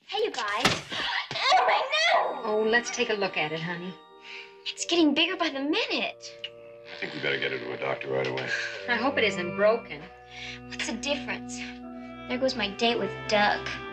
Hey, you guys. Oh, my nose! Oh, let's take a look at it, honey. It's getting bigger by the minute. I think we better get her to a doctor right away. I hope it isn't broken. What's the difference? There goes my date with Doug.